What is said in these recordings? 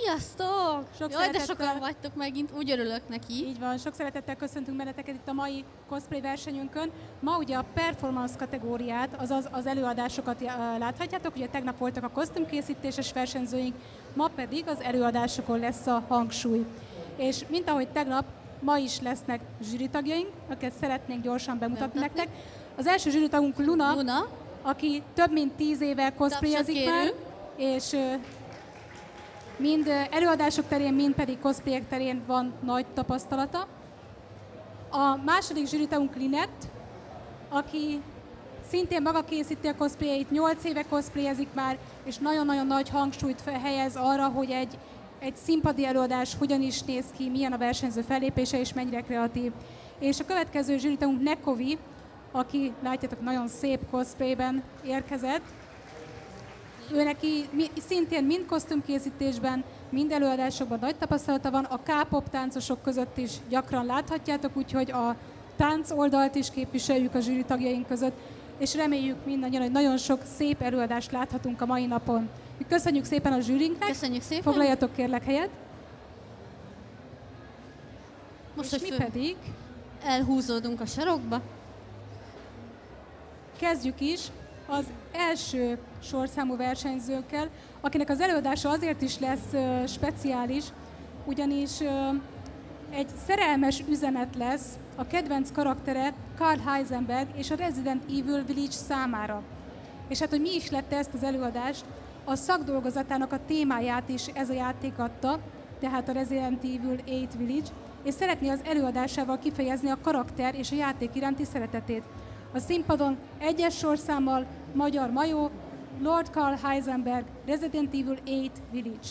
Sziasztok! Sok Jaj, de szeretettel... sokan vagytok megint, úgy örülök neki. Így van, sok szeretettel köszöntünk benneteket itt a mai cosplay versenyünkön. Ma ugye a performance kategóriát, azaz az előadásokat láthatjátok, ugye tegnap voltak a kosztümkészítéses versenyzőink, ma pedig az előadásokon lesz a hangsúly. És mint ahogy tegnap, ma is lesznek zsűritagjaink, akiket szeretnénk gyorsan bemutatni nektek. Az első zsűritagunk Luna, aki több mint 10 éve cosplayezik már, és mind előadások terén, mind pedig cosplayek terén van nagy tapasztalata. A második zsűritagunk Linett, aki szintén maga készíti a cosplayeit, 8 éve cosplayezik már, és nagyon-nagyon nagy hangsúlyt helyez arra, hogy egy színpadi előadás hogyan is néz ki, milyen a versenyző fellépése és mennyire kreatív. És a következő zsűritagunk Nekovi, aki látjátok nagyon szép cosplayben érkezett. Ő neki szintén mind kosztümkészítésben, mind előadásokban nagy tapasztalata van, a K-pop táncosok között is gyakran láthatjátok, úgyhogy a tánc oldalt is képviseljük a zsűri tagjaink között, és reméljük mindannyian, hogy nagyon sok szép előadást láthatunk a mai napon. Köszönjük szépen a zsűrinknek, köszönjük szépen. Foglaljatok kérlek helyet. Most, és mi pedig elhúzódunk a sarokba. Kezdjük is az első sorszámú versenyzőkkel, akinek az előadása azért is lesz speciális, ugyanis egy szerelmes üzenet lesz a kedvenc karaktere Karl Heisenberg és a Resident Evil Village számára. És hát, hogy mi is lett ezt az előadást, a szakdolgozatának a témáját is ez a játék adta, tehát a Resident Evil 8 Village, és szeretné az előadásával kifejezni a karakter és a játék iránti szeretetét. A színpadon egyes sorszámmal Magyar Majó, Lord Karl Heisenberg, Resident Evil 8 Village.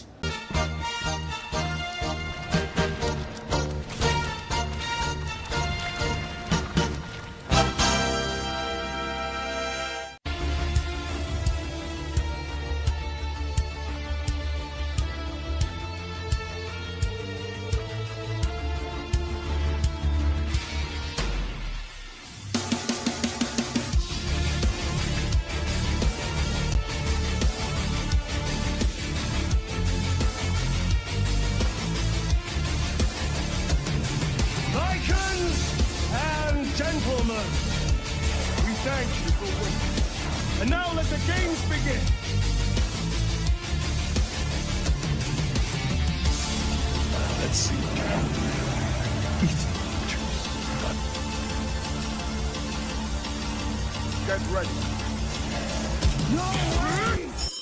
And now let the games begin! Let's see. Get ready. No way!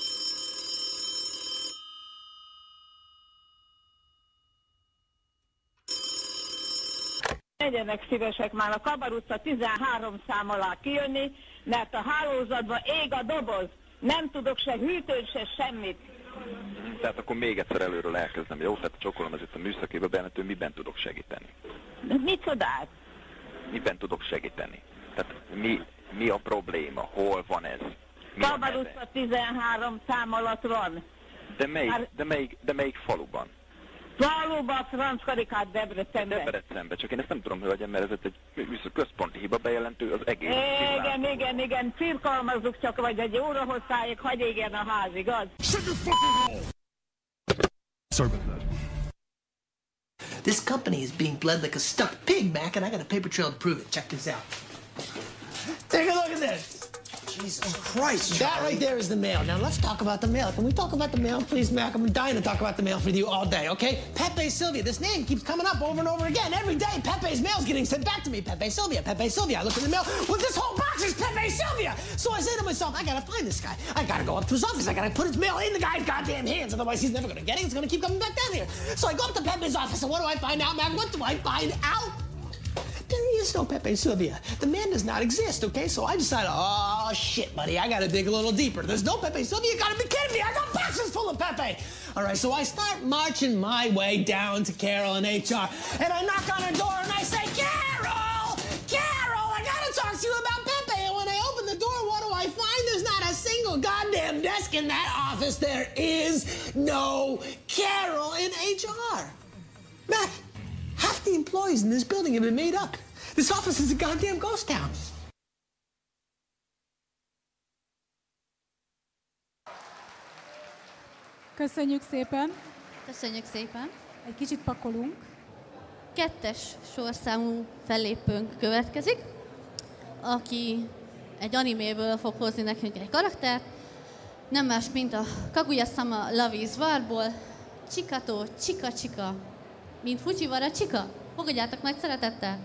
Legyenek szívesek már a Kabar utca 13 szám alá kijönni, mert a hálózatban ég a doboz. Nem tudok se hűtőn, se semmit. Tehát akkor még egyszer előről elkezdem. Jó, tehát csokolom ezért a műszakébe bejelentő, miben tudok segíteni? Mit csodál? Miben tudok segíteni? Tehát mi a probléma? Hol van ez? Kabar utca 13 szám alatt van. De melyik faluban? Faluban, Franc Karikát, Debrecenben. Debrecenben, csak én ezt nem tudom, hölgyem, mert ez egy központi hiba bejelentő az egész. Igen, cirkalmazzuk csak, vagy egy óra hosszáig, hagy égjen a ház, igaz? Sorry about that. This company is being bled like a stuck pig, Mac, and I got a paper trail to prove it. Check this out. Take a look at this. Jesus Christ, that right there is the mail. Now let's talk about the mail. Can we talk about the mail, please, Mac? I'm dying to talk about the mail with you all day, okay? Pepe Sylvia, this name keeps coming up over and over again. Every day, Pepe's mail's getting sent back to me. Pepe Sylvia, Pepe Sylvia. I look in the mail, well, this whole box is Pepe Sylvia. So I say to myself, I gotta find this guy. I gotta go up to his office. I gotta put his mail in the guy's goddamn hands. Otherwise, he's never gonna get it. It's gonna keep coming back down here. So I go up to Pepe's office, and what do I find out, Mac? What do I find out? There is no Pepe Sylvia. The man does not exist, okay? So I decided, oh, shit, buddy, I gotta dig a little deeper. There's no Pepe Sylvia. You gotta be kidding me. I got boxes full of Pepe. All right, so I start marching my way down to Carol in HR, and I knock on her door, and I say, Carol, I gotta talk to you about Pepe. And when I open the door, what do I find? There's not a single goddamn desk in that office. There is no Carol in HR. Matt, half the employees in this building have been made up. This office is a goddamn ghost town. Köszönjük szépen! Köszönjük szépen. Egy kicsit pakolunk. 2-es sorszámú fellépőnk következik, aki egy animéből fog hozni nekünk egy karaktert, nem más, mint a Kaguya-sama Love is War-ból, Chikato Chika Chika, mint Fujiwara Chika. Fogadjátok meg szeretettel!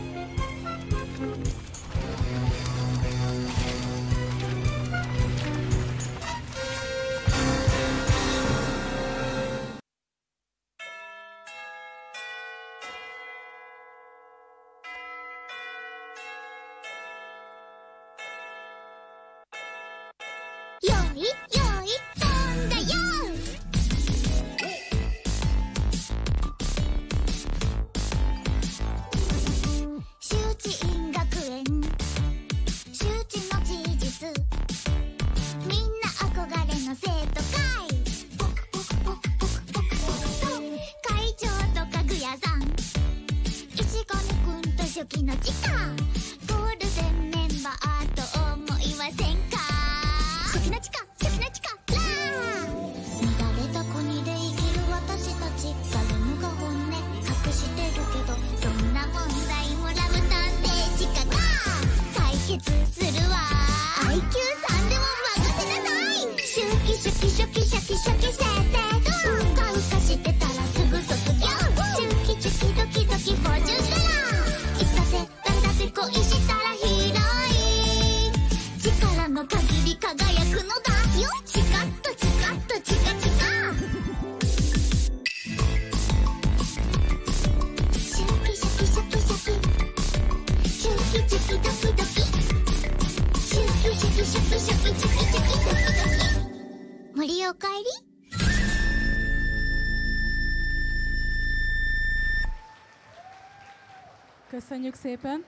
Köszönjük szépen!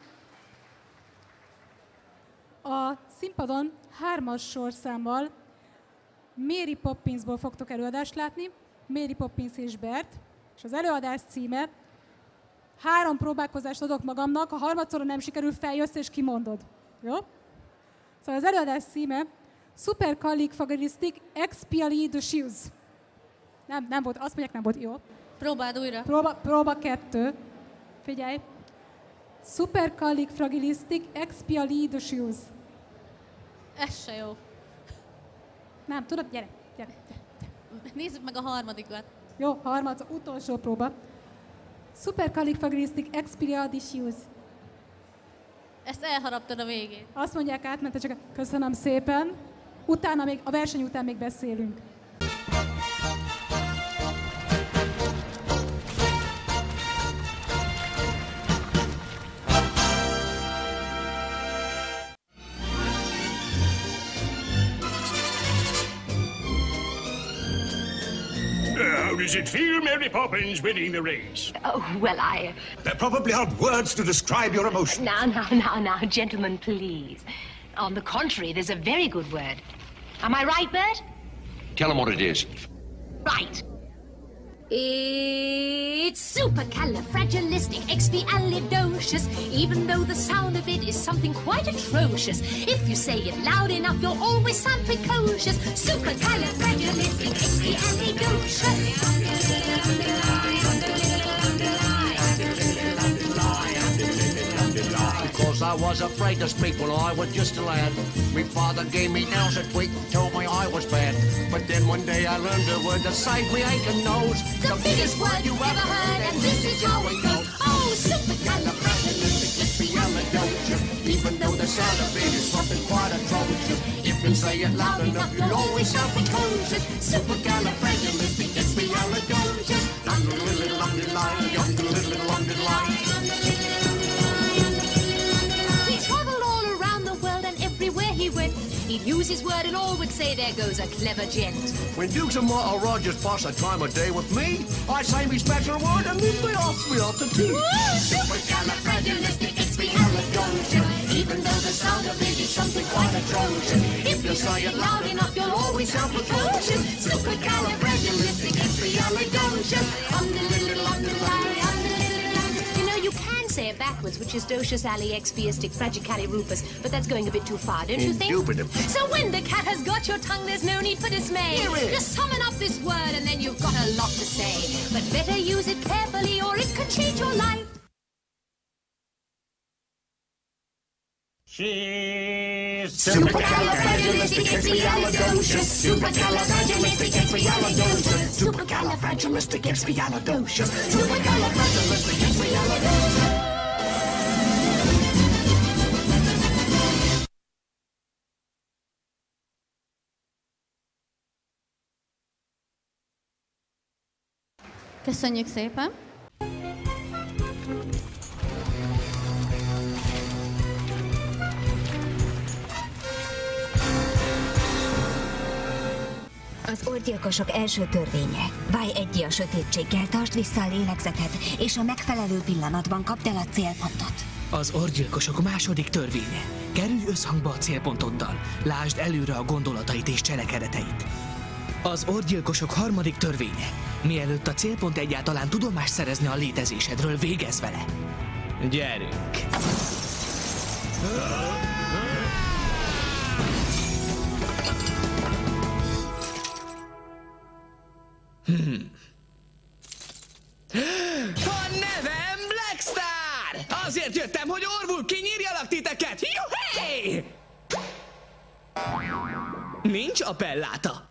A színpadon 3-as sorszámmal Mary Poppinsból fogtok előadást látni, Mary Poppins és Bert, és az előadás címe 3 próbálkozást adok magamnak, ha harmadszorra nem sikerül, feljössz és kimondod. Jó? Szóval az előadás címe Supercalifragilisticexpialidocious. Nem volt, azt mondják, nem volt. Jó. Próbáld újra. Próba 2. Figyelj. Supercalifragilisticexpialidocious. Ez se jó. Nem, tudod? Gyere. Nézzük meg a harmadikat. Jó, utolsó próba. Supercalifragilisticexpialidocious. Ezt elharaptad a végén. Azt mondják, átmente csak köszönöm szépen. Utána még, a verseny után még beszélünk. How does it feel, Mary Poppins, winning the race? Oh, well, They're probably hard words to describe your emotions. Now, gentlemen, please. On the contrary, there's a very good word. Am I right, Bert? Tell him what it is. Right. It's supercalifragilisticexpialidocious, even though the sound of it is something quite atrocious. If you say it loud enough, you'll always sound precocious. Because I was afraid to speak when I was just a lad. My father gave me nails a tweak, told me I was bad. But then one day I learned a word that saved me aching nose. The biggest word you ever heard, and this is how it goes. Oh, supercalifragilisticexpialidocious, even though the sound of it is something quite atrocious. If you say it loud enough, you'll always sound precocious. Supercalifragilisticexpialidocious. He traveled all around the world, and everywhere he went, he'd use his word and all would say, there goes a clever gent. When Dukes and Martha Rogers pass a time of day with me, I say me special word and then they ask me after tea. Supercalifragilisticexpialidocious, even though the sound of it is something quite atrocious. If you say it loud enough, you'll always sound precocious. Supercalifragilisticexpialidocious. You know, you can say it backwards, which is docious ali expiistic fragicali rufus, but that's going a bit too far, don't you think? Indubitably. So when the cat has got your tongue, there's no need for dismay. Just summon up this word and then you've got a lot to say. But better use it carefully or it could change your life. She's supercalifragilisticexpialidocious. supercalifragilisticexpialidocious. Supercalifragilisticexpialidocious. Supercalifragilisticexpialidocious. Köszönjük szépen! Az orgyilkosok első törvénye. Válj egyé a sötétséggel, tartsd vissza a lélegzetet, és a megfelelő pillanatban kapd el a célpontot. Az orgyilkosok második törvénye. Kerülj összhangba a célpontoddal. Lásd előre a gondolatait és cselekedeteit. Az orgyilkosok harmadik törvénye. Mielőtt a célpont egyáltalán tudomást szerezni a létezésedről, végezz vele. Gyerünk! A nevem Blackstar! Azért jöttem, hogy orvul kinyírjalak titeket! Juhé! Nincs appelláta.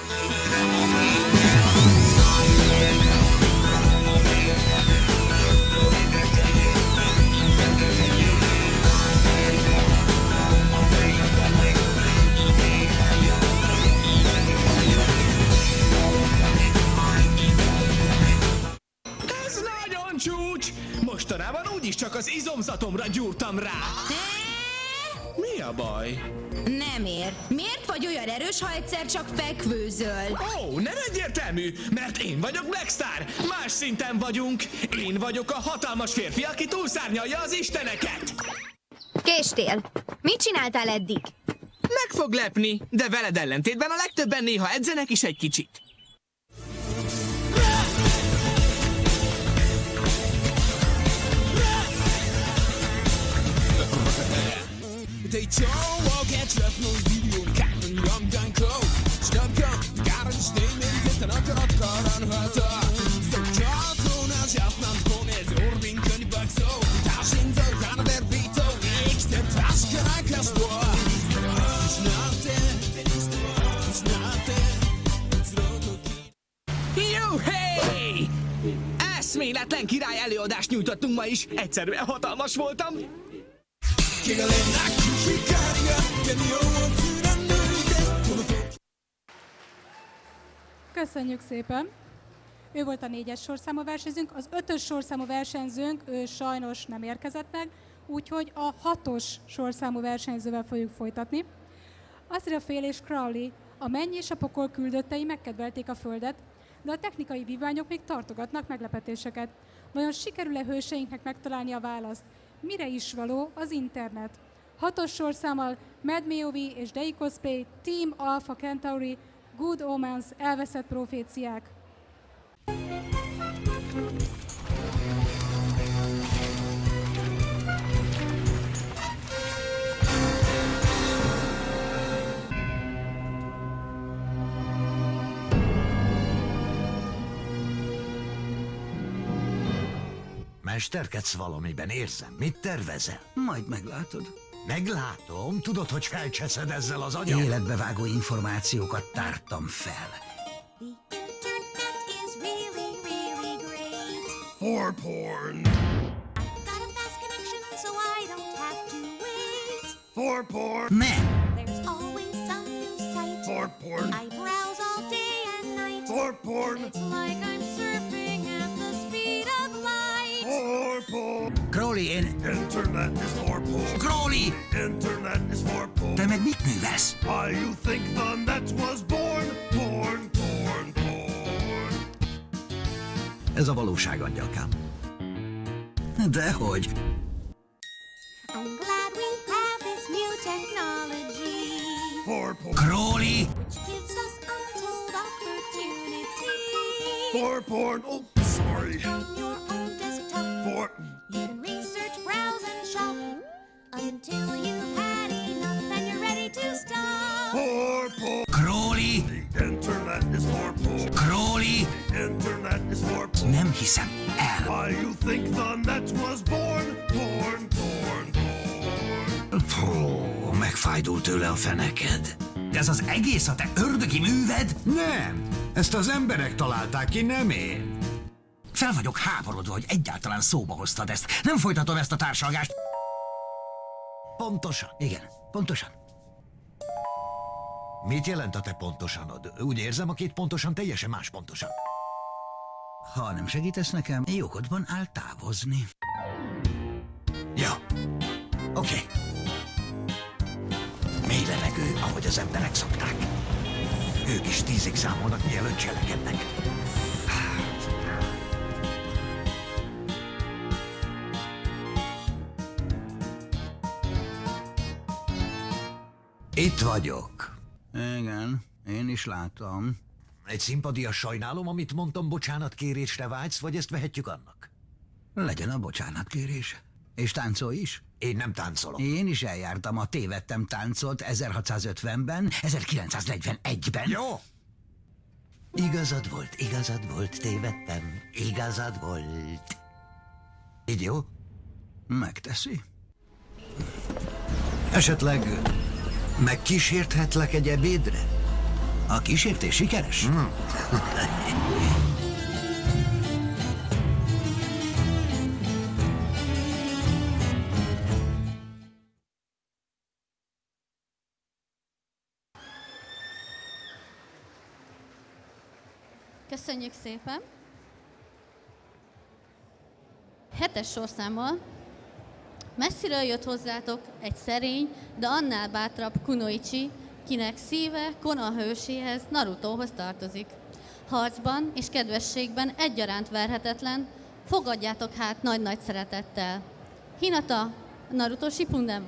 Ez nagyon csúcs! Mostanában úgyis csak az izomzatomra gyúrtam rá. Mi a baj? Nem ér. Miért vagy olyan erős, ha egyszer csak fekvőzöl? Ó, nem egyértelmű, mert én vagyok Blackstar. Más szinten vagyunk. Én vagyok a hatalmas férfi, aki túlszárnyalja az isteneket. Késtél. Mit csináltál eddig? Meg fog lepni, de veled ellentétben a legtöbben néha edzenek is egy kicsit. They don't walk at trust no video Captain Young Gun Co. Stop gun, gotta stay in the not on her so cartoon as just not gone as ordering 20 bucks so dashing the kind of their beat so it's the task I can store. It's not there, it's not there, it's not okay. Juhé! Eszméletlen király előadást nyújtottunk ma is, egyszerűen hatalmas voltam. Köszönjük szépen! Ő volt a 4-es sorszámú versenyzőnk, az 5-ös sorszámú versenyzőnk, ő sajnos nem érkezett meg, úgyhogy a 6-os sorszámú versenyzővel fogjuk folytatni. Azrael és Crowley, a menny és a pokol küldöttei megkedvelték a Földet, de a technikai vívmányok még tartogatnak meglepetéseket. Vajon sikerül-e hőseinknek megtalálni a választ? Mire is való az internet? 6-os sorszámmal Mad Meovi és Dei Cosplay, Team Alpha Centauri, Good Omens, elveszett proféciák. Mesterkedsz valamiben, érzem. Mit tervezel? Majd meglátod. Meglátom. Tudod, hogy felcseszed ezzel az agyam? Életbevágó információkat tártam fel. For porn. Got a fast connection, so I don't have to wait. For porn. Nem. There's always some new site. For porn. I browse all day and night. For porn. It's like I'm surfing at the speed of light. For porn. Crowley, én... Internet is for porn. Crowley! Internet is for porn. Te meg mit művelsz? Why you think the net was born? Porn, porn, porn. Ez a valóság, angyalkám. Dehogy. I'm glad we have this new technology. For porn. Crowley! Which gives us untold opportunity. For porn. Oh, sorry. From your own desktop. For... You can research was born, born, born, born. Fú, megfájdult tőle a feneked. De ez az egész a te ördögi műved? Nem, ezt az emberek találták ki, nem én. Fel vagyok háborodva, hogy egyáltalán szóba hoztad ezt. Nem folytatom ezt a társalgást. Pontosan. Igen, pontosan. Mit jelent a te pontosanod? Úgy érzem, a két pontosan teljesen más pontosan. Ha nem segítesz nekem, jogodban áll távozni. Ja, oké. Mély levegő, ahogy az emberek szokták. Ők is 10-ig számolnak, mielőtt cselekednek. Itt vagyok. Igen, én is látom. Egy szimpadias sajnálom, amit mondtam, bocsánatkérésre vágysz, vagy ezt vehetjük annak? Legyen a bocsánatkérés. És táncolj is? Én nem táncolok. Én is eljártam a Tévedtem táncolt 1650-ben, 1941-ben. Jó! Igazad volt, tévedtem. Igazad volt. Így jó? Megteszi. Esetleg megkísérthetlek egy ebédre? A kísértés sikeres? Köszönjük szépen! 7-es sorszámmal messziről jött hozzátok egy szerény, de annál bátrabb Kunoichi, kinek szíve Konoha hőséhez, Narutóhoz tartozik. Harcban és kedvességben egyaránt verhetetlen, fogadjátok hát nagy-nagy szeretettel. Hinata, Naruto Shippuden.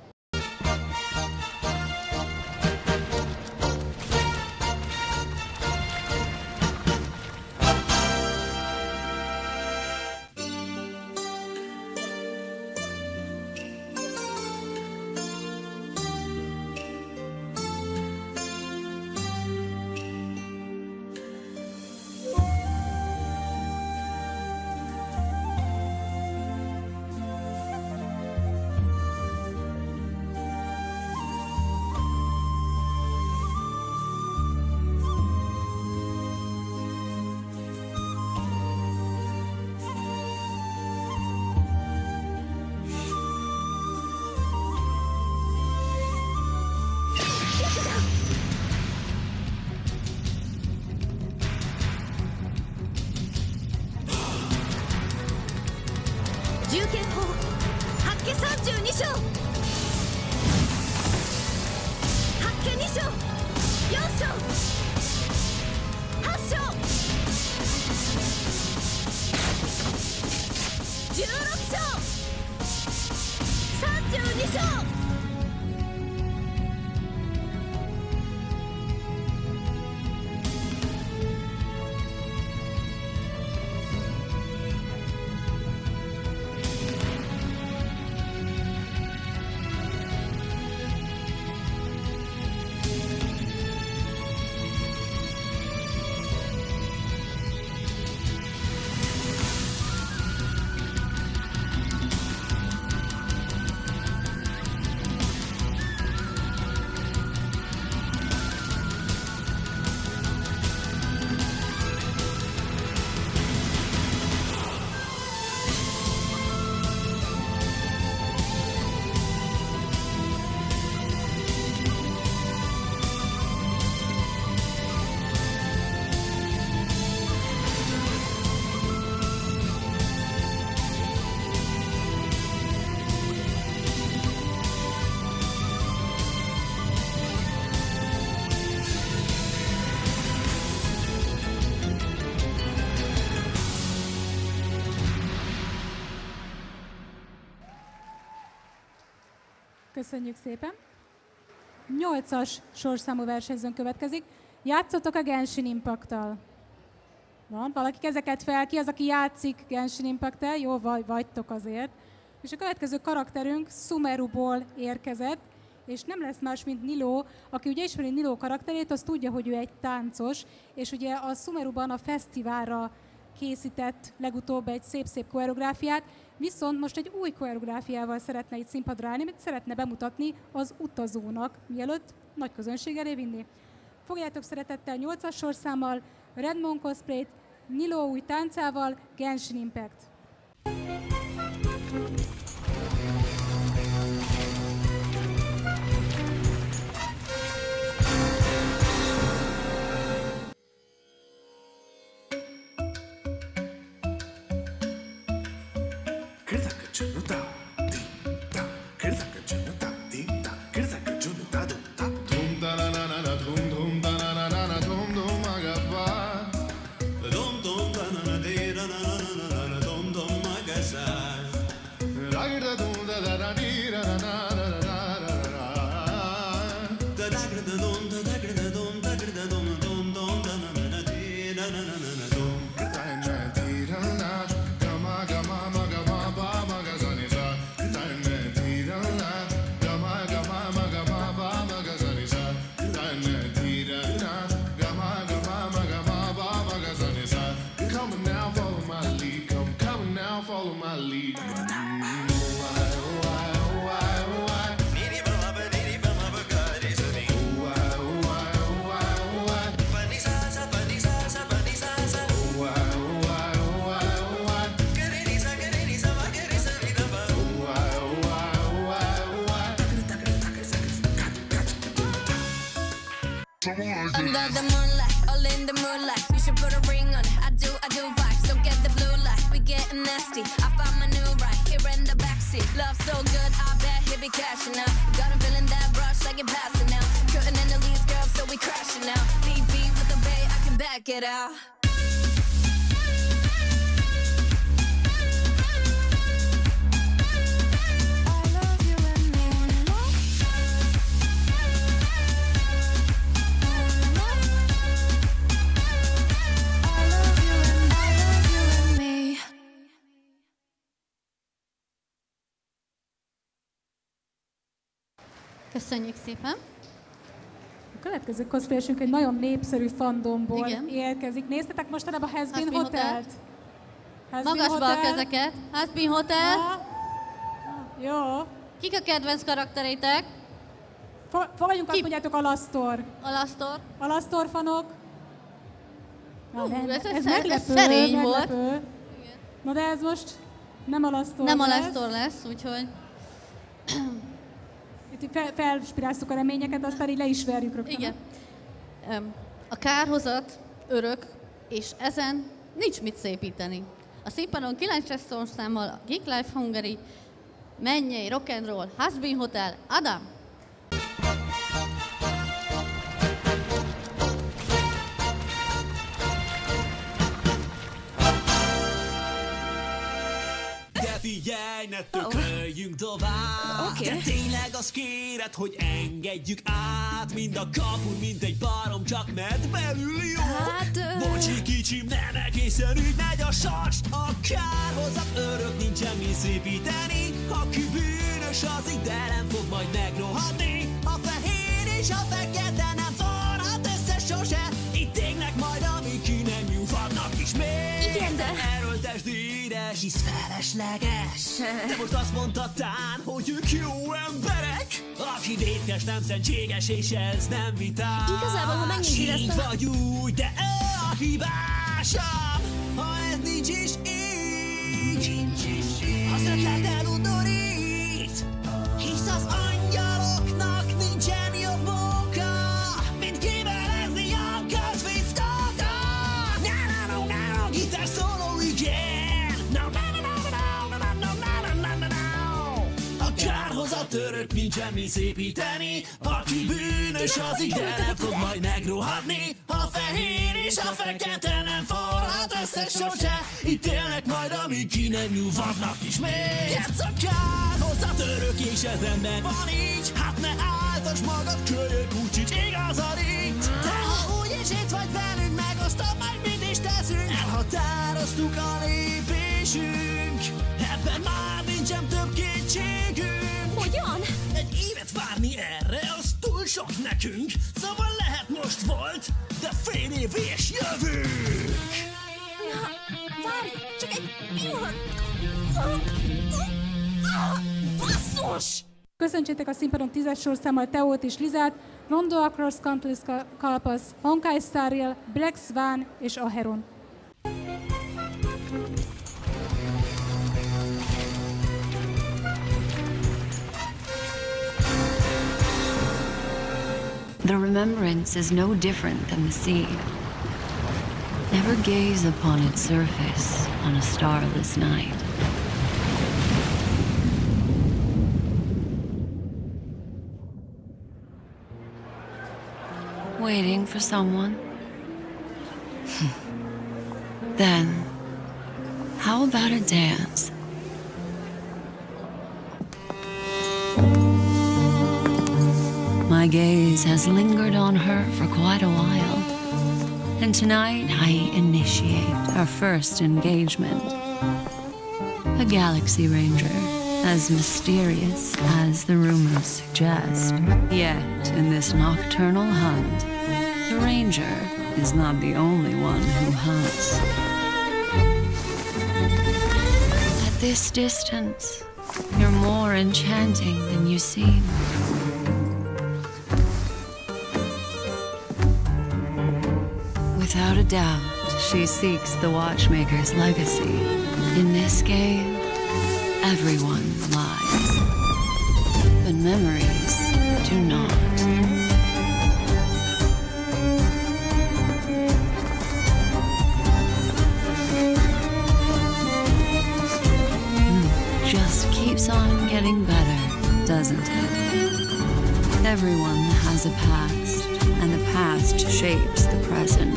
Köszönjük szépen. 8-as sorszámú versenyzőn következik. Játszotok a Genshin Impact-tal. Van, valaki kezeket fel, ki az, aki játszik Genshin Impact-tel? Jó, vagytok azért. És a következő karakterünk Sumeruból érkezett, és nem lesz más, mint Nilo. Aki ugye ismeri Nilo karakterét, az tudja, hogy ő egy táncos, és ugye a Sumeruban a fesztiválra készített legutóbb egy szép-szép koreográfiát. Viszont most egy új koreográfiával szeretne itt színpadra állni, amit szeretne bemutatni az utazónak, mielőtt nagy közönség elé vinni. Fogjátok szeretettel 8-as sorszámmal, Redmond Cosplay-t, Nilo új táncával, Genshin Impact. Under the moonlight, all in the moonlight. You should put a ring on it. I do vibes. Don't get the blue light. We getting nasty. I found my new right here in the backseat. Love so good, I bet he'll be cashing out. Got him feeling that rush like you're passing out. Cutting in the leaves, girl, so we crashing out. Lead beat with the bay, I can back it out. Köszönjük szépen! A következő cosplayesünk egy nagyon népszerű fandomból érkezik. Néztetek mostanában a Has Been Hotelt? Magasba a kezeket. Has Been Hotel. Jó. Kik a kedvenc karaktereitek? Fogadjunk, azt mondjátok Alastor. Alastor. Alastor fanok. Ez szerény volt. Na de ez most nem Alastor Nem Alastor lesz, úgyhogy... Itt felspiráztuk a reményeket, aztán így le is verjük rögtön. Igen. A kárhozat örök, és ezen nincs mit szépíteni. A színpadon 9-es sorszámmal a Geek Life Hungary, Mennyei Rock'n'Roll, Has Been Hotel, Adam! Figyelj, ne tököljünk tovább. De tényleg azt kéred, hogy engedjük át. Mind a kapun, mint egy barom, csak mert belül jó. Bocsi kicsim, nem egészen úgy megy a sors. A kárhozat örök, nincsen mi szépíteni. Aki bűnös, az ide nem fog majd megrohadni. A fehér és a fekete nem forrad össze sose. Itt égnek majd, amíg ki nem nyújthatnak is még. Igen, de... Erőltesd édes, hisz felesleges. De most azt mondhatán, hogy ők jó emberek. Aki vétkes, nem szentséges, és ez nem vitás. Igazából, ha megnézed ezt a... vagy úgy, de ő a hibásabb. Ha ez nincs is így, az ötlet elundorít. Hisz az angyaloknak nincsen jobb oka, mint kivelezni a közfickókat. Na, gitár szóló, igen. A kárhozat örök, nincsen mi szépíteni. Aki bűnös, az ide nem fog majd megrohadni. A fehér és a fekete nem forrad össze sose. Itt élnek majd, amíg ki nem nyújthatnak ismét. Ez a kárhozat örök, és ez rendben van így. Hát ne áltass magad, kölyök, úgyhogy igazad itt. De ha úgyis itt vagy velünk, megosztom meg, mit is teszünk. Elhatároztuk a lépésünk, ebben már nincsen több kétségünk. Hogyan? Egy évet várni erre, az túl sok nekünk. Szóval lehet most volt, de fél év és jövünk. Várj, csak egy pillanat! Basszus! Köszöntsétek a színpadon 10-es sorszámmal Teót és Lizát, Rondo Across Country Kalpasz, Honkai Star Rail, Black Swan és Aheron. The remembrance is no different than the sea. Never gaze upon its surface on a starless night. Waiting for someone? Then, how about a dance? My gaze has lingered on her for quite a while, and tonight I initiate our first engagement. A Galaxy Ranger, as mysterious as the rumors suggest. Yet, in this nocturnal hunt, the Ranger is not the only one who hunts. At this distance, you're more enchanting than you seem. Without a doubt, she seeks the Watchmaker's legacy. In this game, everyone lies, but memories do not. Just keeps on getting better, doesn't it? Everyone has a past, and the past shapes the present.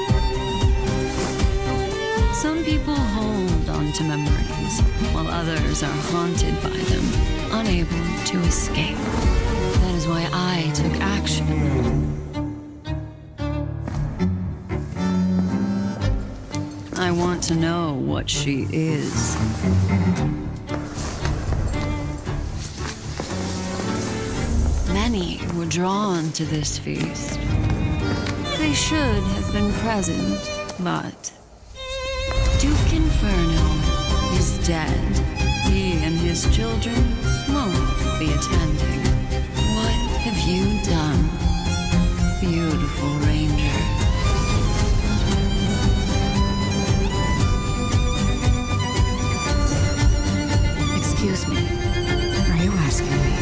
Some people hold on to memories, while others are haunted by them, unable to escape. That is why I took action. I want to know what she is. Many were drawn to this feast. They should have been present, but Duke Inferno is dead. He and his children won't be attending. What have you done, beautiful Ranger? Excuse me, are you asking me?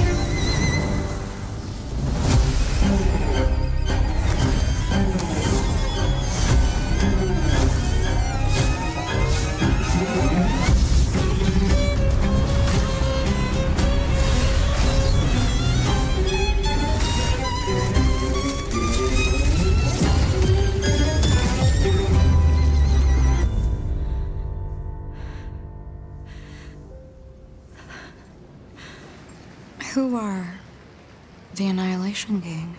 Who are the Annihilation Gang?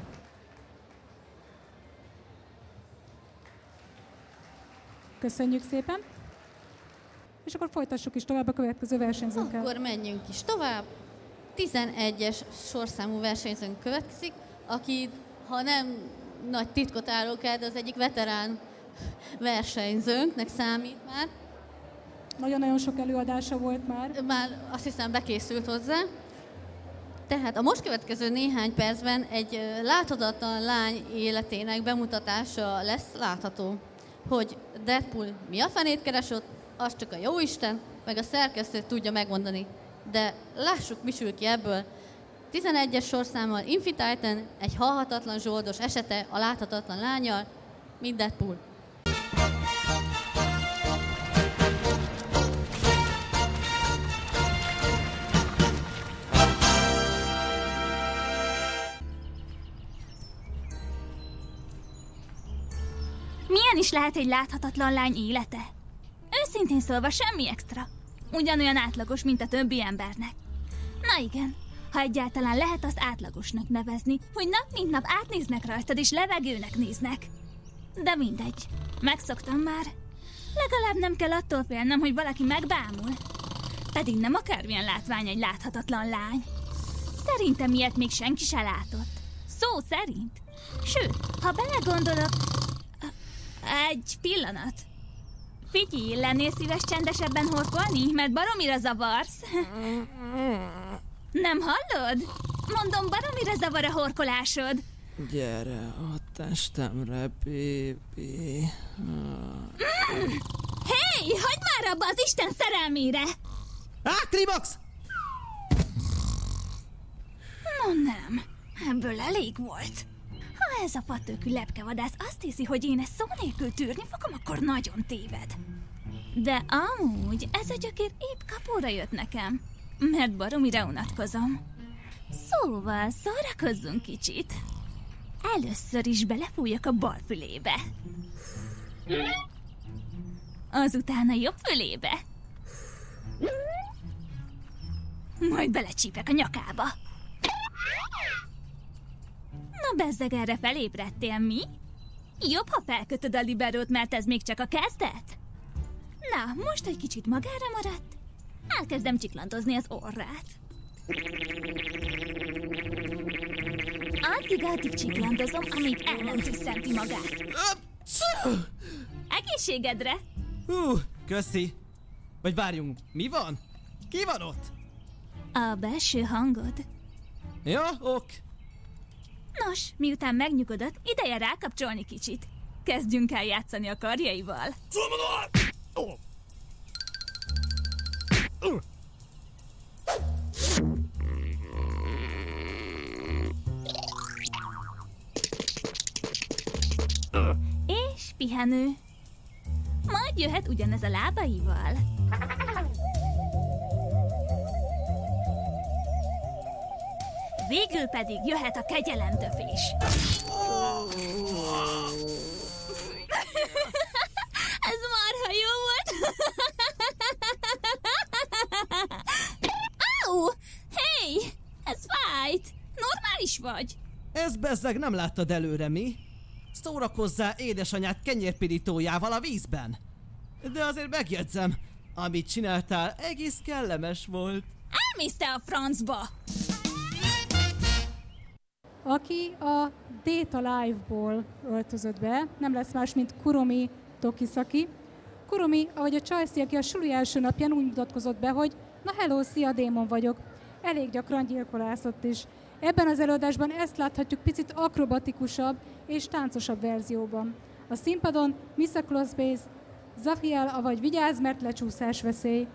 Köszönjük szépen! És akkor folytassuk is tovább a következő versenyzőnkkel. Akkor menjünk is tovább. 11-es sorszámú versenyzőnk következik, aki, ha nem nagy titkot árulok el, de az egyik veterán versenyzőnknek számít már. Nagyon-nagyon sok előadása volt már. Már azt hiszem bekészült hozzá. Tehát a most következő néhány percben egy láthatatlan lány életének bemutatása lesz látható. Hogy Deadpool mi a fenét keres ott, az csak a jóisten, meg a szerkesztő tudja megmondani. De lássuk, mi sül ki ebből. 11-es sorszámmal Infi Titan, egy halhatatlan zsoldos esete a láthatatlan lánnyal, mint Deadpool. Milyen is lehet egy láthatatlan lány élete? Őszintén szólva semmi extra. Ugyanolyan átlagos, mint a többi embernek. Na igen, ha egyáltalán lehet azt átlagosnak nevezni, hogy nap mint nap átnéznek rajtad és levegőnek néznek. De mindegy, megszoktam már. Legalább nem kell attól félnem, hogy valaki megbámul. Pedig nem akármilyen látvány egy láthatatlan lány. Szerintem ilyet még senki se látott. Szó szerint. Sőt, ha belegondolok... Egy pillanat. Pityi, lennél szíves csendesebben horkolni, mert baromira zavarsz? Nem hallod? Mondom, baromira zavar a horkolásod. Gyere a testemre, bébi. Hey, hagyd már abba az Isten szerelmére! Klimax! No nem, ebből elég volt. Ha ez a fatőkű lepkevadász azt hiszi, hogy én ezt szó nélkül tűrni fogom, akkor nagyon téved. De amúgy ez a gyökér épp kapóra jött nekem, mert baromira unatkozom. Szóval szórakozzunk kicsit. Először is belefújok a bal fülébe. Azután a jobb fülébe. Majd belecsípek a nyakába. Na bezzeg, erre felébredtél, mi? Jobb, ha felkötöd a liberót, mert ez még csak a kezdet. Na, most egy kicsit magára maradt. Elkezdem csiklantozni az orrát. Addig csiklantozom, amíg el nem tüsszenti magát. Egészségedre! Köszi. Vagy várjunk, mi van? Ki van ott? A belső hangod. Ja, ok. Nos, miután megnyugodott, ideje rákapcsolni kicsit. Kezdjünk el játszani a karjaival. És pihenő. Majd jöhet ugyanez a lábaival. Végül pedig jöhet a kegyelemtöfés. Ez marha jó volt. Au! Hey! Ez fájt! Normális vagy? Ez bezzeg nem láttad előre, mi? Szórakozzál édesanyád kenyérpirítójával a vízben. De azért megjegyzem, amit csináltál, egész kellemes volt. Elmész te a francba! Aki a Data Live-ból öltözött be, nem lesz más, mint Kuromi Tokisaki. Kuromi, ahogy a csajszi, aki a suli első napján úgy mutatkozott be, hogy na hello, szia, démon vagyok. Elég gyakran gyilkolászott is. Ebben az előadásban ezt láthatjuk picit akrobatikusabb és táncosabb verzióban. A színpadon Missa Closebase, Zafiel, avagy vigyázz, mert lecsúszás veszély.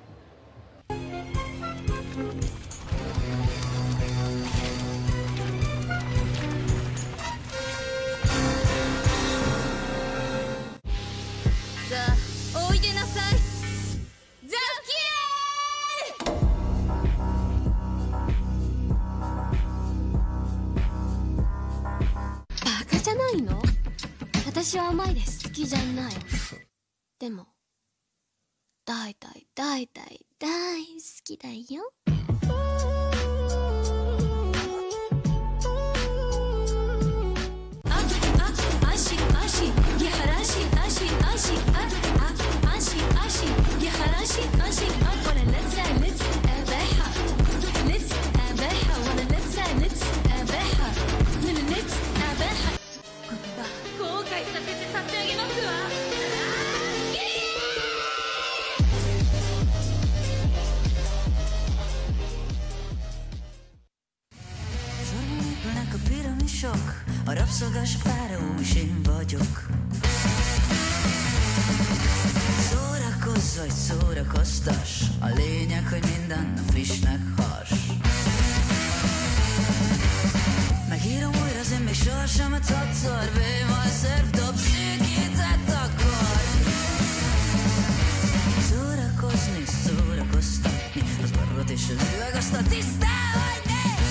A rabszolgás fáraó is én vagyok. Szórakozz vagy szórakoztass, a lényeg, hogy minden nap frissnek hass. Megírom újra az én még sorsomat hatszor, bémol szörfdob szűkített akar. Szórakozni, szórakoztatni, az orrot és az üveg, azt a tisztán hagyni.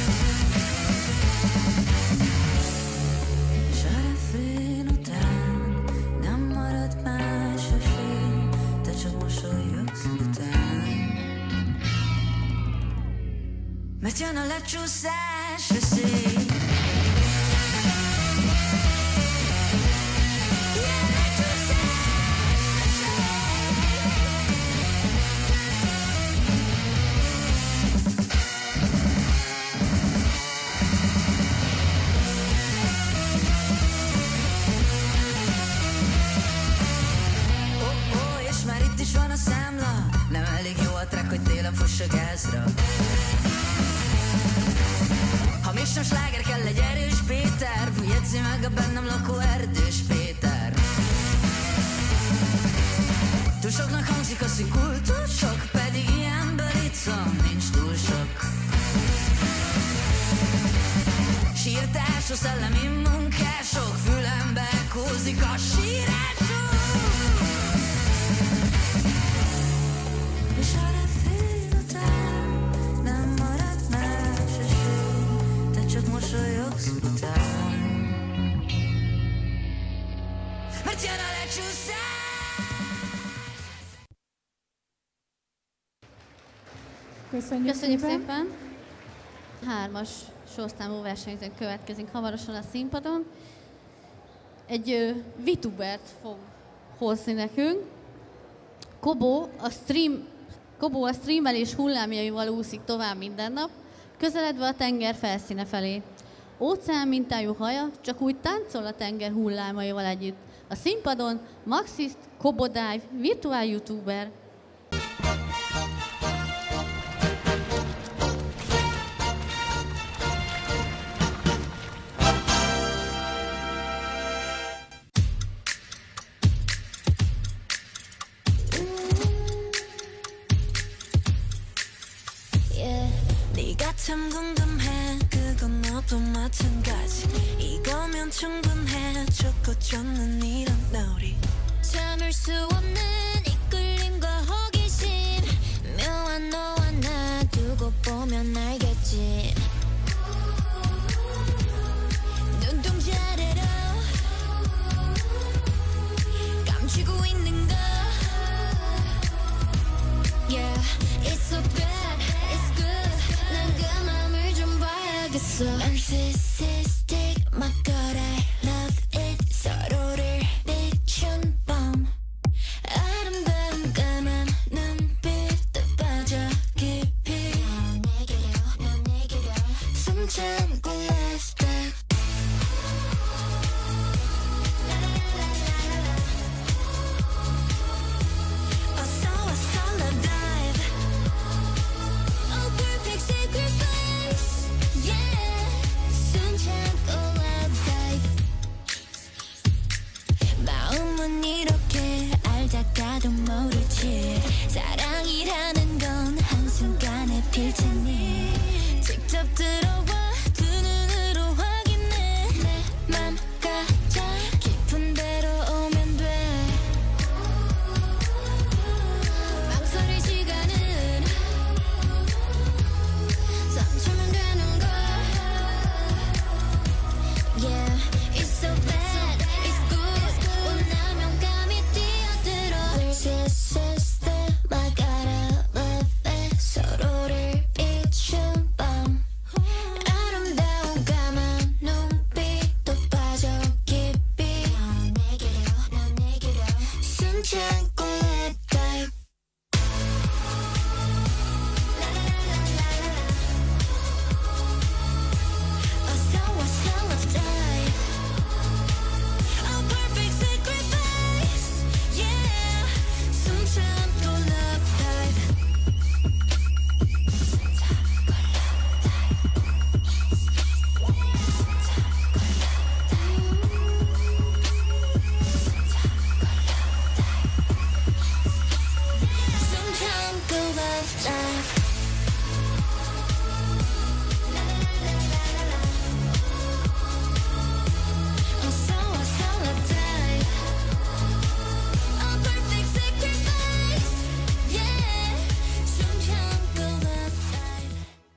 Mert jön a lecsúszás veszély. Oh, oh, extra. Ha még sem sláger, kell egy erős Péter, jegyzi meg a bennem lakó Erdős Péter. Túl soknak hangzik az, hogy kultúrsok, pedig ilyenből itthon nincs túl sok. Sírtások, szellemi munkások, fülembe kózik a sírások. És ha refél után nem marad más esély, te csak mosolyogsz után. Mert jön a lecsúszás. Köszönjük szépen! 3-as sorszámú versenyzőn következik hamarosan a színpadon. Egy VTubert fog hozni nekünk. Kobo a streamelés hullámjaival úszik tovább minden nap, közeledve a tenger felszíne felé. Óceán mintájú haja csak úgy táncol a tenger hullámaival együtt. A színpadon Maxist Kobo Dive, virtuál youtuber. 참 궁금해 그건 너도 마찬가지 이거면 충분해 좋고 좋는 이런 놀이 참을 수 없는 이끌림과 호기심 묘한 너와 나 두고 보면 알겠지 눈동자래로 감추고 있는 거 Yeah, it's so bad, it's good Narcissistic, my God, I love it 서로를 비춘 밤 아름다운 까만 눈빛도 빠져 깊이 넌 내게로 숨 참고 lifestyle 어서 와서 love dive Oh perfect sacrifice Yeah 숨 참고 love dive 마음은 이렇게 알다가도 모르지 사랑이라는 건 한순간에 필 테니 직접 들어와 두 눈으로 확인해 내 맘 가장 깊은 데로 오면 돼 망설이지가 않은 삼초면 되는 걸 Yeah, it's so bad, it's good 원하면 감이 뛰어들어 Narcissistic, my God, I love it 서로를 비춘 밤 아름다운 까만 눈빛도 빠져 깊이 넌 내게로 숨 참고 let dive 어서 와서 love dive Oh perfect sacrifice Yeah 숨 참고 love dive 숨 참고 love dive 어서 와서 love dive Oh perfect sacrifice Yeah 숨 참고 love dive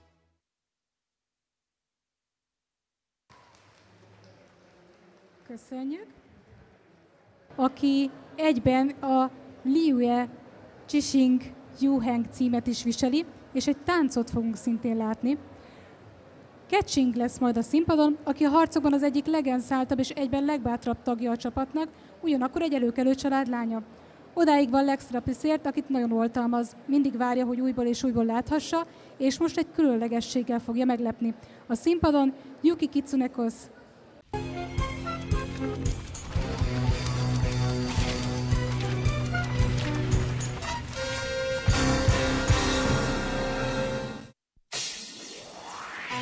Köszönjük. Aki egyben a Liue Chixing Yuheng címet is viseli, és egy táncot fogunk szintén látni. Catching lesz majd a színpadon, aki a harcokban az egyik legenszáltabb és egyben legbátrabb tagja a csapatnak, ugyanakkor egy előkelő család lánya. Odáig van Lex Rapisért, akit nagyon oltalmaz, mindig várja, hogy újból és újból láthassa, és most egy különlegességgel fogja meglepni. A színpadon Yuki Kitsunekos.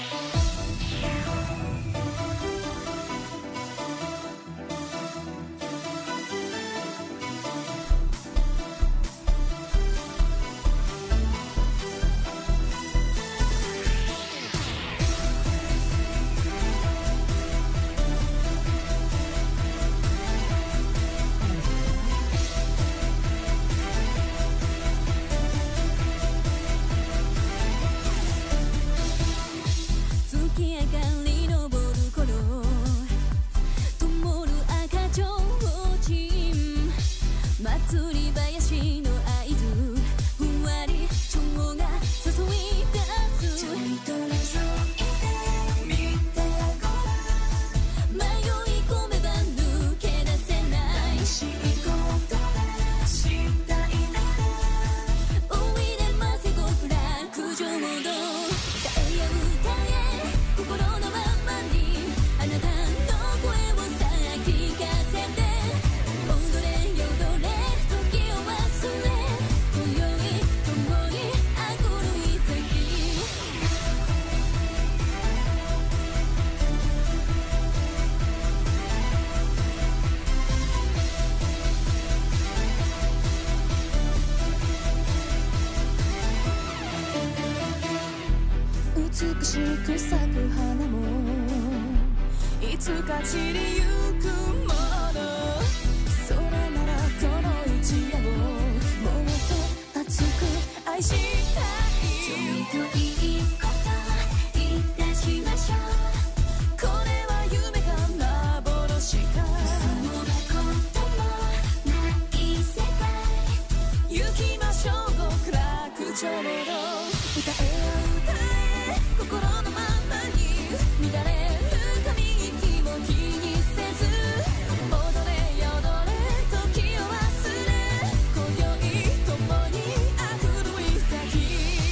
美しく咲く花もいつか散りゆくものそれならこの一夜をもっと熱く愛したいちょいといいこと言い出しましょうこれは夢か幻かそんなこともない世界行きましょう極楽浄土歌え歌え心のままに乱れる髪息も気にせず踊れ踊れ時を忘れ今宵共にあふる潔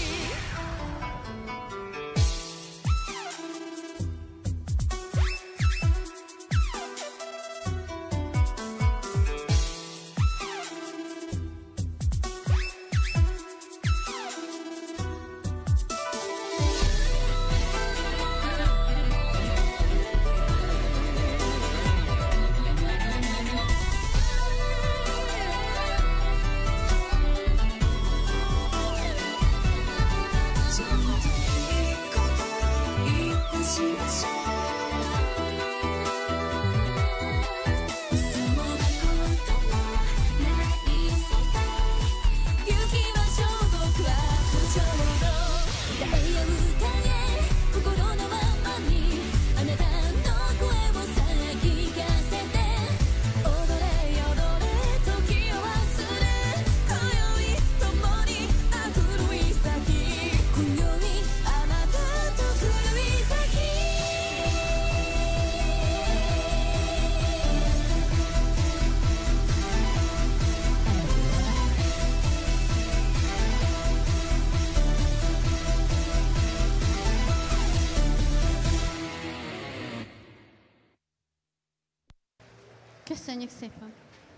Köszönjük szépen!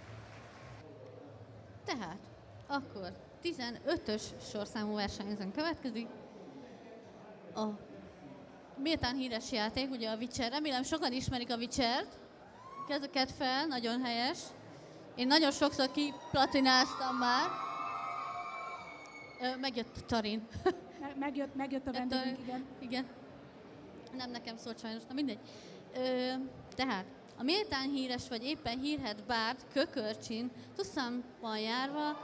Tehát, akkor 15-ös sorszámú versenyzőn következik. A méltán híres játék, ugye a Witcher. Remélem sokan ismerik a Witchert. Kezeket fel, nagyon helyes. Én nagyon sokszor kiplatináztam már. Megjött Tarin. Megjött a vendégünk, igen. Igen. Nem nekem szólt sajnos, na mindegy. Tehát, a méltán híres vagy éppen hírhedt bárd Kökörcsin Tuszánban járva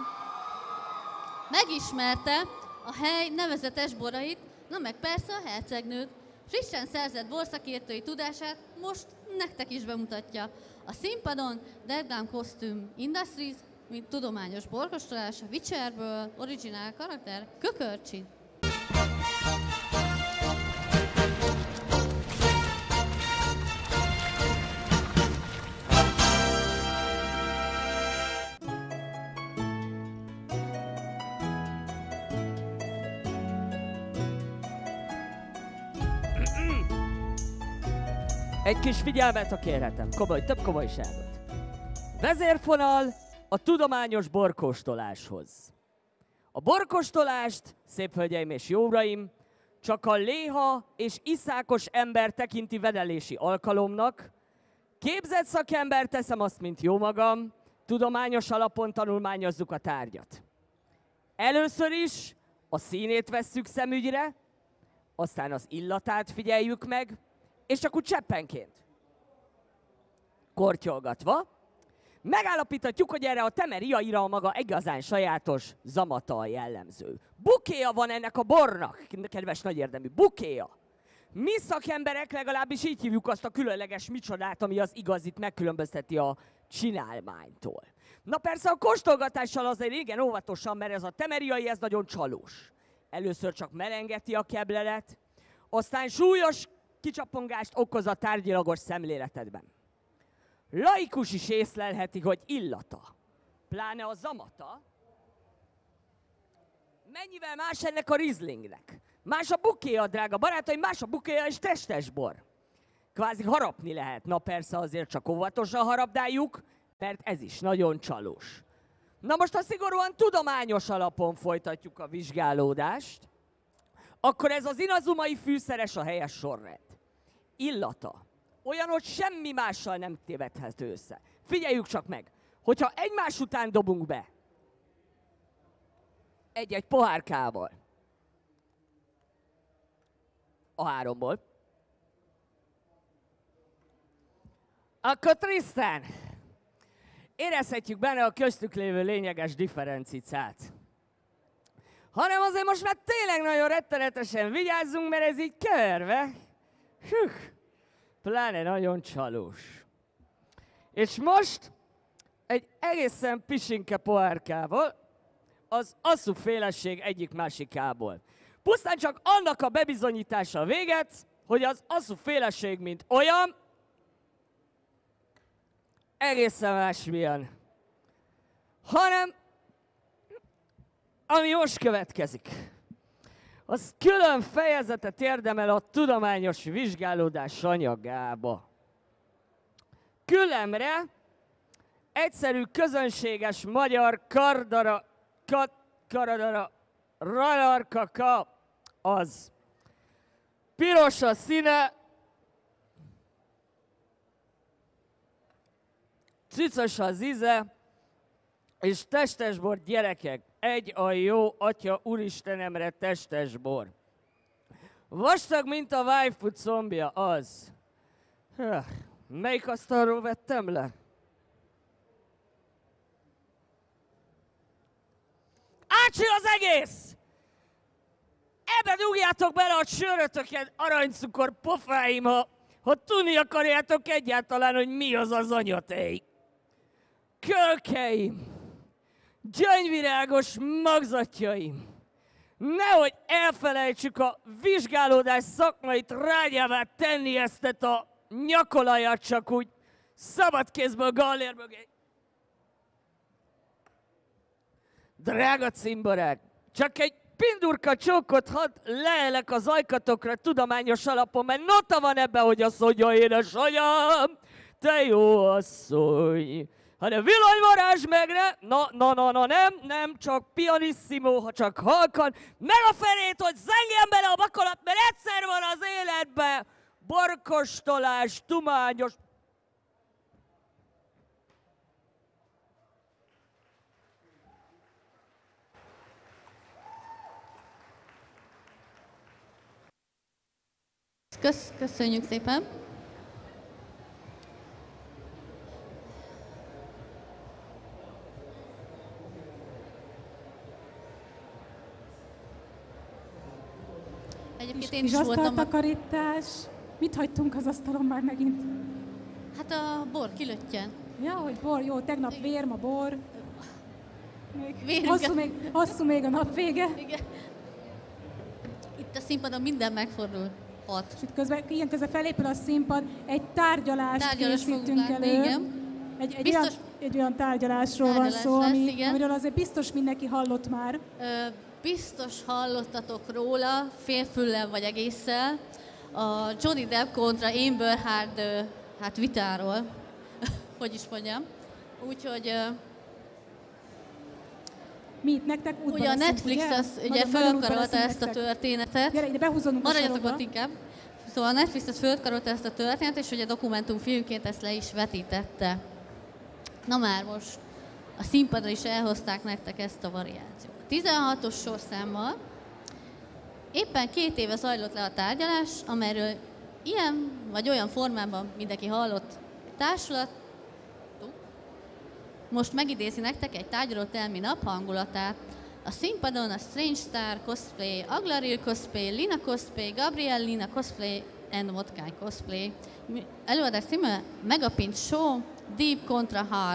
megismerte a hely nevezetes borait, na meg persze a hercegnőt. Frissen szerzett borszakértői tudását most nektek is bemutatja. A színpadon Deadgum Costume Industries, mint tudományos borkóstolás a Witcherből, originál karakter Kökörcsin. Egy kis figyelmet, ha kérhetem. Több komolyságot. Vezérfonal a tudományos borkóstoláshoz. A borkóstolást, szép hölgyeim és jó uraim, csak a léha és iszákos ember tekinti vedelési alkalomnak. Képzett szakember, teszem azt, mint jó magam, tudományos alapon tanulmányozzuk a tárgyat. Először is a színét vesszük szemügyre, aztán az illatát figyeljük meg, és csak úgy cseppenként, kortyolgatva, megállapíthatjuk, hogy erre a temeriaira a maga igazán sajátos zamata jellemző. Bukéja van ennek a bornak, kedves nagyérdemű, bukéja. Mi szakemberek legalábbis így hívjuk azt a különleges micsodát, ami az igazit megkülönbözteti a csinálmánytól. Na persze a kóstolgatással azért igen óvatosan, mert ez a temeriai, ez nagyon csalós. Először csak melengeti a keblelet, aztán súlyos kicsapongást okoz a tárgyilagos szemléletedben. Laikus is észlelheti, hogy illata, pláne a zamata, mennyivel más ennek a Rieslingnek. Más a bukéja, drága barátaim, más a bukéja és testesbor. Kvázi harapni lehet. Na persze azért csak óvatosan harapdáljuk, mert ez is nagyon csalós. Na most, ha szigorúan tudományos alapon folytatjuk a vizsgálódást, akkor ez az inazumai fűszeres a helyes sorrend. Illata. Olyan, hogy semmi mással nem tévedhető össze. Figyeljük csak meg, hogyha egymás után dobunk be egy-egy pohárkával a háromból, akkor Tristan, érezhetjük benne a köztük lévő lényeges differencicát. Hanem azért most már tényleg nagyon rettenetesen vigyázzunk, mert ez így keverve, pláne nagyon csalós. És most egy egészen pisinke pohárkával, az asszú félesség egyik másikából. Pusztán csak annak a bebizonyítása véget, hogy az asszú félesség, mint olyan, egészen másmilyen. Hanem, ami most következik, az külön fejezetet érdemel a tudományos vizsgálódás anyagába. Különre egyszerű, közönséges magyar radarkaka az. Piros a színe, cicos az íze, és testesbor, gyerekek. Egy a jó atya úristenemre testesbor. Vastag, mint a Vájfut combja, az. Melyik asztalról vettem le? Ácsi az egész! Ebbe dugjátok bele a sörötöket, aranycukor pofáim, ha tudni akarjátok egyáltalán, hogy mi az az anyatej. Kölkeim! Gyöngyvirágos magzatjaim! Nehogy elfelejtsük a vizsgálódás szakmai trágyává tenni ezt a nyakolajat, csak úgy szabad kézből gallér mögé. Drága cimborák, csak egy pindurka csókot hadd leelek az ajkatokra tudományos alapon, mert nota van ebben, hogy azt mondja, édesanyám, te jó asszony. Hanem villanyvarázs megre, nem, csak pianissimo, ha csak halkan, meg a felét, hogy zengjen bele a bakalat, mert egyszer van az életben borkostolás, tumányos. Köszönjük szépen! Egyébként én is voltam. Asztaltakarítás. Mit hagytunk az asztalon már megint? Hát a bor kilöttyen. Ja, hogy bor, jó, tegnap vér, ma bor. Hosszú még a nap vége. Igen. Itt a színpadon minden megfordul. És itt közben felépül a színpad, egy tárgyalást készítünk elő. Igen. Egy olyan tárgyalásról van szó, amiről azért biztos mindenki hallott már. Biztos hallottatok róla, félfüllel vagy egésszel, a Johnny Depp kontra Amber Heard vitáról, hogy is mondjam. Úgyhogy mi itt nektek útban ugye a leszünk, Netflix ugye? az ugye Nagyon útban fölkarolta leszünk ezt a nektek. történetet. Gyere ide, behúzódunk a Maradjatok sarokba. ott inkább. Szóval a Netflix az fölkarolta ezt a történetet, és ugye dokumentumfilmként ezt le is vetítette. Na már most a színpadra is elhozták nektek ezt a variációt. 16-os sorszámmal éppen 2 éve zajlott le a tárgyalás, amelyről ilyen vagy olyan formában mindenki hallott társulat. Most megidézi nektek egy tárgyalótermi nap hangulatát. A színpadon a Strange Star cosplay, Aglaril cosplay, Lina cosplay, Gabriel Lina cosplay and Motkány cosplay. Előadás címe Megapint Show, Deep Contra Hard.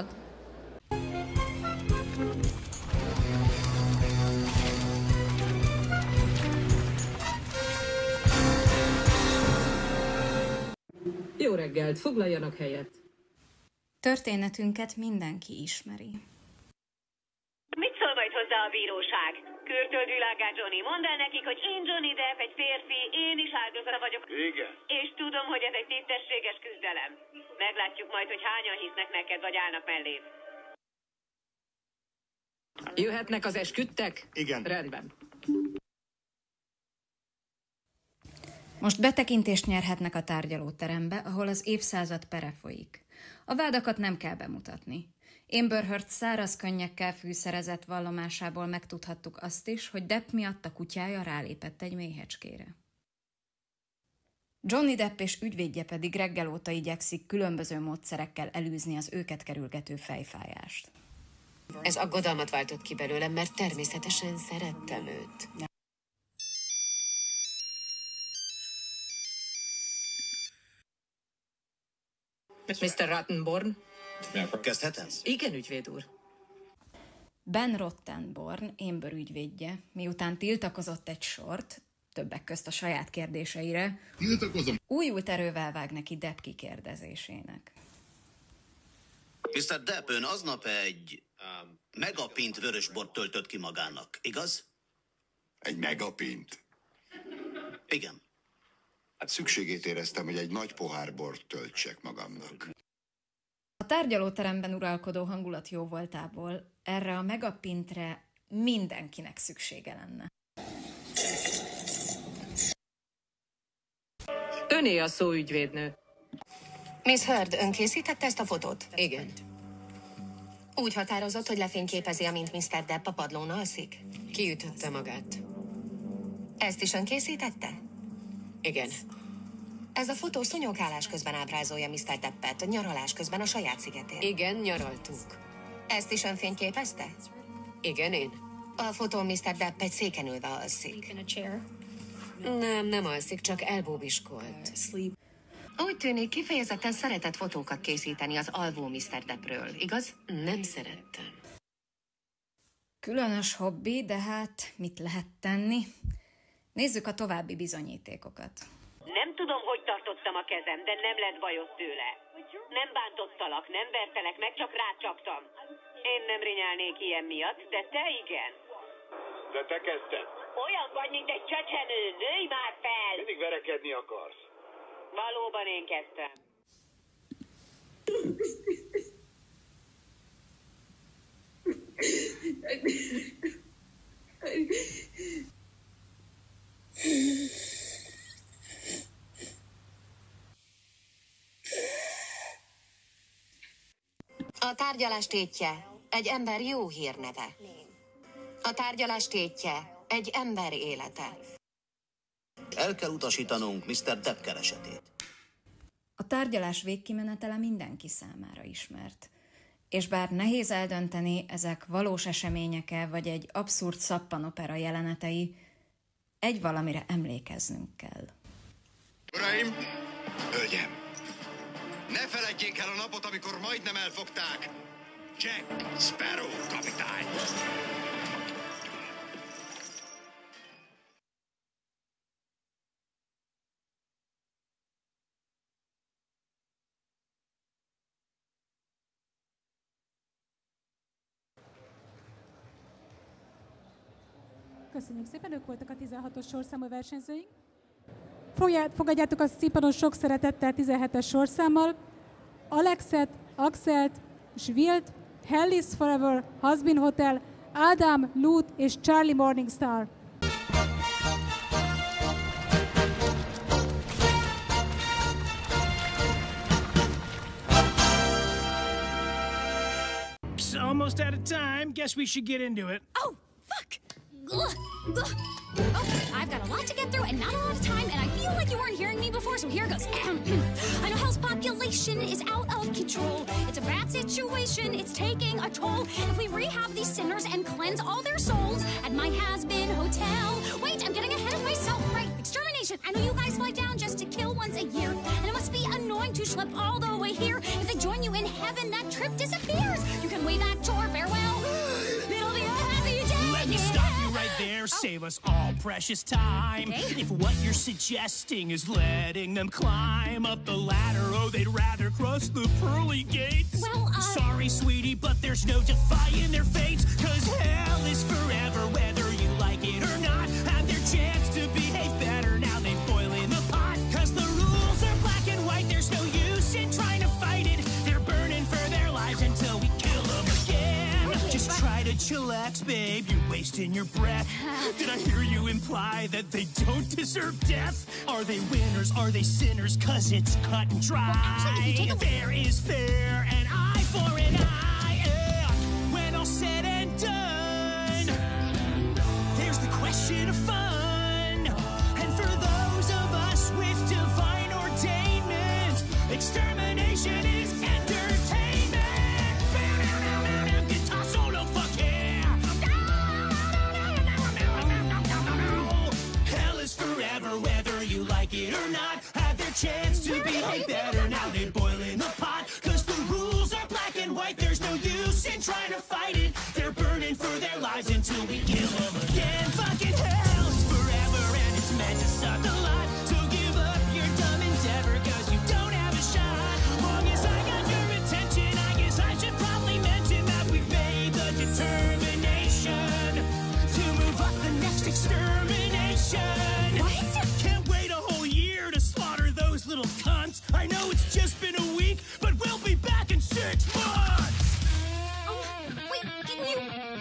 Jó reggelt, foglaljanak helyet. Történetünket mindenki ismeri. Mit szól majd hozzá a bíróság? Körtöld világát, Johnny. Mondd el nekik, hogy én Johnny Depp, egy férfi, én is áldozata vagyok. Igen. És tudom, hogy ez egy tisztességes küzdelem. Meglátjuk majd, hogy hányan hisznek neked, vagy állnak melléd. Jöhetnek az esküdtek? Igen. Rendben. Most betekintést nyerhetnek a tárgyalóterembe, ahol az évszázad pere folyik. A vádakat nem kell bemutatni. Amber Heard száraz könnyekkel fűszerezett vallomásából megtudhattuk azt is, hogy Depp miatt a kutyája rálépett egy méhecskére. Johnny Depp és ügyvédje pedig reggel óta igyekszik különböző módszerekkel elűzni az őket kerülgető fejfájást. Ez aggodalmat váltott ki belőlem, mert természetesen szerettem őt. Mr. Rattenborn? Kezdhetem? Igen, ügyvéd úr. Ben Rottenborn, Amber ügyvédje, miután tiltakozott egy sort, többek közt a saját kérdéseire, újult erővel vág neki Depp kikérdezésének. Mr. Depp, ön aznap egy megapint vörösbort töltött ki magának, igaz? Egy megapint? Igen. Hát szükségét éreztem, hogy egy nagy pohár bort töltsek magamnak. A tárgyalóteremben uralkodó hangulat jóvoltából erre a megapintre mindenkinek szüksége lenne. Öné a szó, ügyvédnő. Miss Heard, ön készítette ezt a fotót? Igen. Úgy határozott, hogy lefényképezi, amint Mr. Depp a padlón alszik? Kiütötte magát. Ezt is ön készítette? Igen. Ez a fotó szúnyogálás közben ábrázolja Mr. Deppet, nyaralás közben a saját szigetén. Igen, nyaraltunk. Ezt is ön fényképezte? Igen, én. A fotón Mr. Depp egy széken ülve alszik. Nem alszik, csak elbóbiskolt. Úgy tűnik, kifejezetten szeretett fotókat készíteni az alvó Mr. Deppről, igaz? Nem szerettem. Különös hobbi, de hát mit lehet tenni? Nézzük a további bizonyítékokat. Nem tudom, hogy tartottam a kezem, de nem lett bajod tőle. Nem bántottalak, nem vertelek meg, csak rácsaptam. Én nem rinyálnék ilyen miatt, de te igen. De te kezdted. Olyan vagy, mint egy csecsemő, nőj már fel! Mindig verekedni akarsz. Valóban én kezdtem. A tárgyalás tétje egy ember jó hírneve. A tárgyalás tétje egy ember élete. El kell utasítanunk Mr. Depp keresetét. A tárgyalás végkimenetele mindenki számára ismert. És bár nehéz eldönteni, ezek valós események-e, vagy egy abszurd szappanopera jelenetei, egy valamire emlékeznünk kell. Uraim, hölgyem, ne feledjék el a napot, amikor majdnem elfogták Jack Sparrow kapitány. Köszönjük szépen, ők voltak a 16-os sorszámú versenyzőink. Fogadjátok a színpadon sok szeretettel 17-es sorszámmal Alexet, Axelt és Wilt, Hell is Forever, Has Been Hotel, Adam, Lute és Charlie Morningstar. Almost out of time. Guess we should get into it. Oh, fuck! Okay, I've got a lot to get through and not a lot of time, and I feel like you weren't hearing me before, so here goes. I know hell's population is out of control. It's a bad situation, it's taking a toll. If we rehab these sinners and cleanse all their souls at my has-been hotel. Wait, I'm getting ahead of myself. Right, extermination. I know you guys fly down just to kill once a year, and it must be annoying to schlep all the way here. If they join you in heaven, that trip disappears. You can wave at your farewell. It'll be a happy day. Let me stop you right there. Save us all precious time. Okay. If what you're suggesting is letting them climb up the ladder, oh, they'd rather cross the pearly gates. Well, sorry, sweetie, but there's no defying their fates. 'Cause hell is forever, whether you like it or not. Have their chance to behave better, now they boil in the pot. 'Cause the rules are black and white, there's no use in trying to fight it. They're burning for their lives until we kill them again. Just try to chillax, babe, you're wasting your breath. Did I hear you imply that they don't deserve death? Are they winners, are they sinners? 'Cause it's cut and dry. Fair is fair, an eye for an eye. Yeah. When all's said and done, there's the question of fun. And for those of us with divine ordainment, extermination is entertainment. Guitar solo, fuck yeah. Hell is forever, whether you like it or not. Have their chance to behave better, now they boil in the pot. 'Cause the rules are black and white, there's no use in trying to fight it. They're burning for their lives until we kill them again. Fucking hell's forever and it's meant to suck a lot. So give up your dumb endeavor, 'cause you don't have a shot. Long as I got your attention, I guess I should probably mention that we've made the determination to move up the next extermination. What? Can't wait a whole year to slaughter those little cunts. I know it's just been a week, but we'll be back in 6 months. Wait, can you...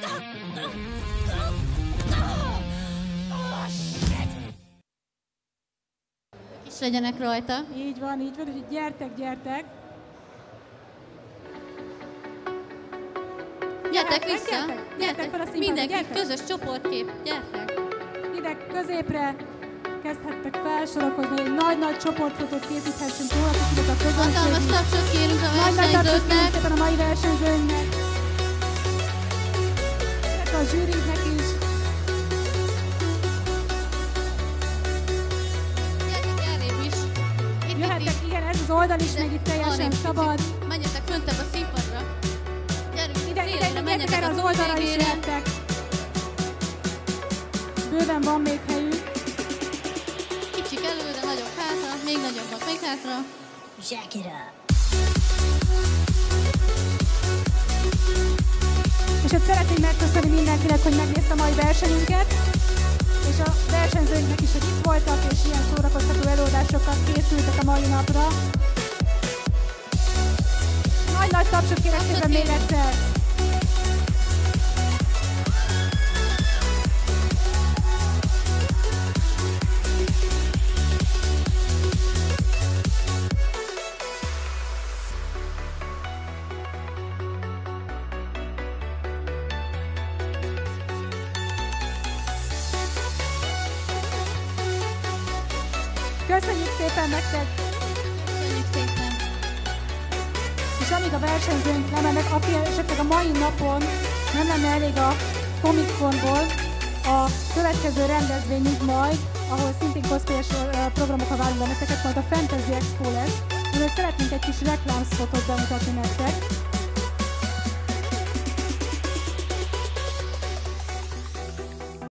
És legyenek rajta. Így van, úgyhogy gyertek. Gyertek vissza. Gyertek fel a színpadra, Mindenki, gyertek. közös csoportkép. Gyertek. Ide középre kezdhettek felsorakozni, hogy nagy-nagy csoportfotót készíthessünk róla, a közönség. Hatalmas tapsot kérünk a Nagy-nagy tapsot kérünk versenyzőknek. szépen a mai versenyzőnknek. A zsűrinek is. Gyertek elrébb is. Jöhettek, igen, ez az oldal is még itt teljesen szabad. Menjetek föntebb a színpadra. Gyerünk, Ide, menjetek erre az oldalra is jöhettek. Bőven van még helyük. Kicsik előre, nagyobb hátra, még nagyobbak még hátra. Jack it up. És hát szeretnénk megköszönni mindenkinek, hogy megnézte a mai versenyünket, és a versenyzőinknek is, hogy itt voltak, és ilyen szórakoztató előadásokat készültek a mai napra. Nagy tapsot kérek szépen még egyszer! Köszönjük szépen nektek! Köszönjük szépen! És amíg a versenyzőnk lemennek, aki esetleg a mai napon nem lenne elég a Comic-Conból, a következő rendezvényünk majd, ahol szintén cosplayes programokkal várunk benneteket, majd a Fantasy Expo lesz, mert szeretnénk egy kis reklámszpotot bemutatni nektek.